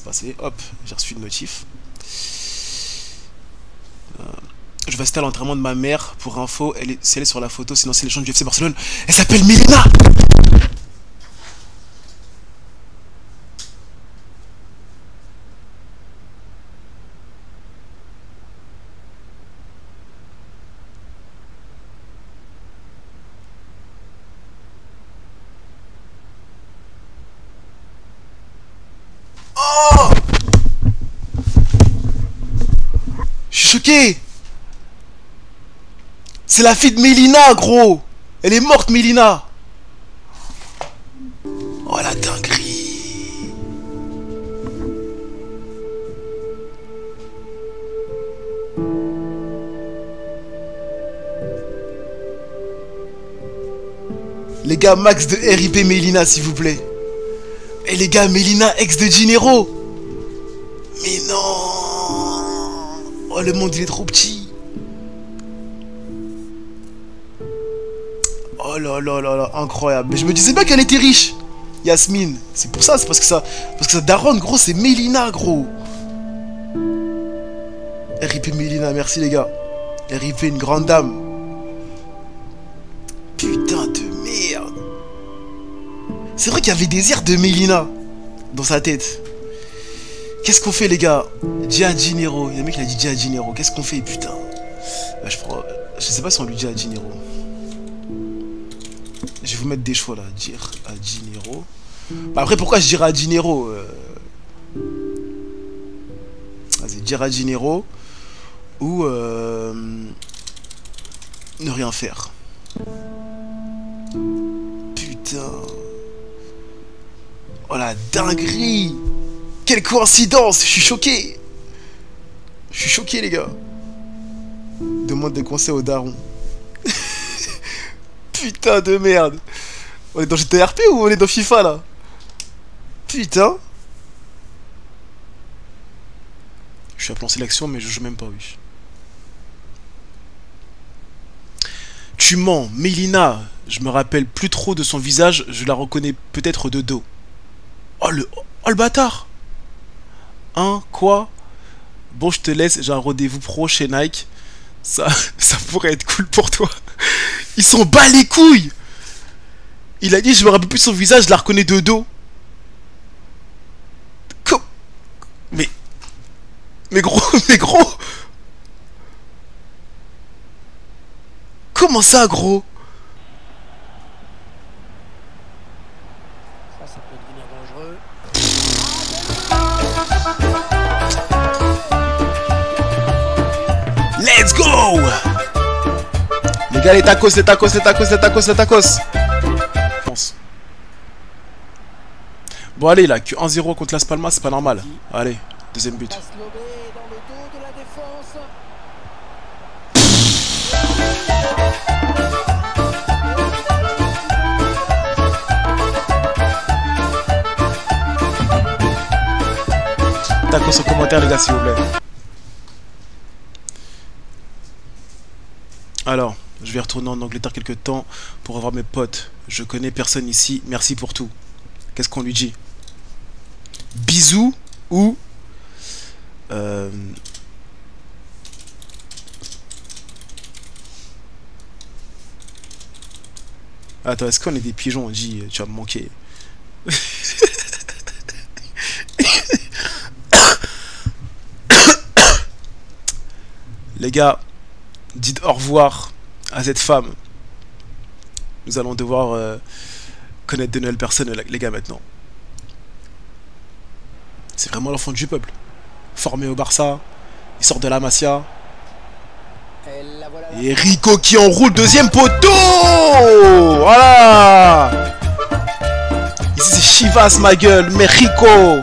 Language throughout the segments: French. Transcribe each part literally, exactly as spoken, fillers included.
passé. Hop, j'ai reçu une notif. Euh, je vais assister à l'entraînement de ma mère. Pour info, elle est, si elle est sur la photo, sinon c'est les gens du F C Barcelone. Elle s'appelle Mélina. Oh, je suis choqué. C'est la fille de Mélina, gros. Elle est morte, Mélina. Oh la dinguerie. Les gars, max de R I P Mélina, s'il vous plaît. Et les gars, Mélina, ex de Dinero. Mais non. Oh, le monde, il est trop petit. Oh là là là là, incroyable. Mais je me disais pas qu'elle était riche, Yasmine. C'est pour ça, c'est parce que ça... Parce que ça daronne, gros, c'est Mélina, gros. R I P Mélina, merci les gars. R I P, une grande dame. Putain de merde. C'est vrai qu'il y avait des airs de Mélina dans sa tête. Qu'est-ce qu'on fait, les gars? Gia Dinero. Il y a un mec qui a dit Gia Dinero. Qu'est-ce qu'on fait, putain? Bah, je, prends... je sais pas si on lui dit à Dinero. Je vais vous mettre des choix là. Dire à Dinero. Bah, après, pourquoi je dirais à Dinero euh... Vas-y, dire à Dinero. Ou euh... ne rien faire. Putain. Oh la dinguerie. Quelle coïncidence. Je suis choqué. Je suis choqué, les gars. Demande des conseils au daron. Putain de merde. On est dans G T R P ou on est dans FIFA là? Putain. Je suis à lancer l'action mais je joue même pas, oui. Tu mens, Mélina. Je me rappelle plus trop de son visage. Je la reconnais peut-être de dos. Oh le... Oh le bâtard. Hein? Quoi? Bon, je te laisse. J'ai un rendez-vous pro chez Nike. Ça... Ça pourrait être cool pour toi. Ils sont bas les couilles. Il a dit je me rappelle plus son visage. Je la reconnais de dos. Com... Mais... Mais gros... Mais gros... Comment ça, gros? Ça, ça peut devenir dangereux. Let's go! Les gars, les tacos, les tacos, les tacos, les tacos, les tacos. Bon, allez, là, que un zéro contre Las Palmas, c'est pas normal. Allez, deuxième but. Tacos en commentaire, les gars, s'il vous plaît. Alors, je vais retourner en Angleterre quelques temps pour revoir mes potes. Je connais personne ici, merci pour tout. Qu'est-ce qu'on lui dit? Bisous ou... Euh... Attends, est-ce qu'on est des pigeons? On dit, tu vas me manquer. Les gars, dites au revoir à cette femme. Nous allons devoir euh, connaître de nouvelles personnes, les gars, maintenant. C'est vraiment l'enfant du peuple. Formé au Barça, il sort de la Masia. Et Rico qui enroule deuxième poteau. Voilà. Ici c'est Chivas, ma gueule, mais Rico.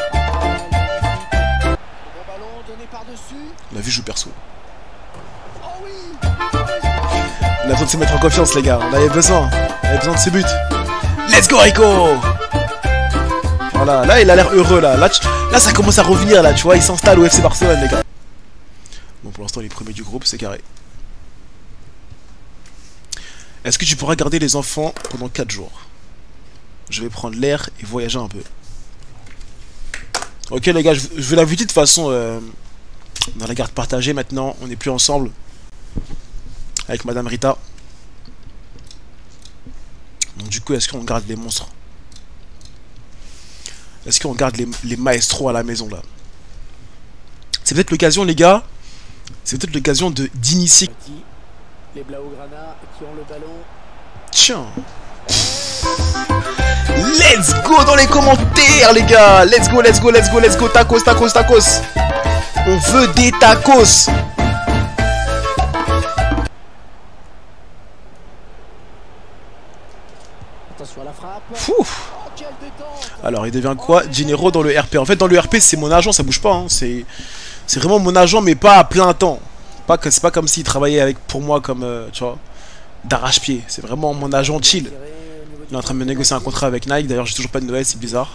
La vue joue perso. On a besoin de se mettre en confiance, les gars. On avait besoin. On avait besoin de ses buts. Let's go, Rico. Voilà, là il a l'air heureux là. Là, tu... là ça commence à revenir là, tu vois, il s'installe au F C Barcelone, les gars. Bon, pour l'instant, il est premier du groupe, c'est carré. Est-ce que tu pourras garder les enfants pendant quatre jours? Je vais prendre l'air et voyager un peu. Ok les gars, je, je vais la visiter de toute façon euh, dans la garde partagée maintenant. On n'est plus ensemble. Avec Madame Rita. Donc du coup, est-ce qu'on garde les monstres? Est-ce qu'on garde les, les maestros à la maison là? C'est peut-être l'occasion les gars. C'est peut-être l'occasion de d'initier. Les Blaugrana qui ont le ballon. Tiens. Let's go dans les commentaires les gars. Let's go, let's go, let's go, let's go. Tacos, tacos, tacos. On veut des tacos. Attention à la frappe. Ouf. Alors il devient quoi? Gennaro dans le R P. En fait dans le R P c'est mon agent, ça bouge pas hein. C'est c'est vraiment mon agent mais pas à plein temps. Pas que c'est pas comme s'il travaillait avec pour moi comme euh, tu vois d'arrache-pied. C'est vraiment mon agent chill. Il est en train de me négocier un contrat avec Nike. D'ailleurs j'ai toujours pas de nouvelles, c'est bizarre.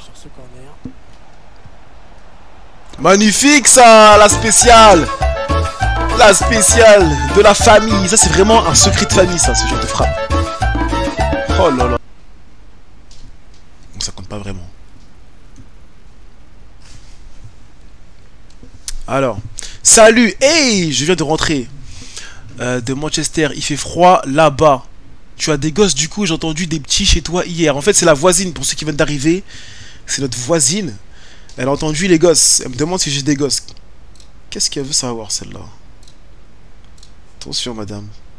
Magnifique ça, la spéciale. La spéciale de la famille. Ça c'est vraiment un secret de famille ça, ce genre de frappe. Oh là là. Ça compte pas vraiment. Alors, salut, hey, je viens de rentrer euh, de Manchester. Il fait froid là-bas. Tu as des gosses du coup, j'ai entendu des petits chez toi hier. En fait, c'est la voisine pour ceux qui viennent d'arriver. C'est notre voisine. Elle a entendu les gosses. Elle me demande si j'ai des gosses. Qu'est-ce qu'elle veut savoir celle-là? Attention, madame.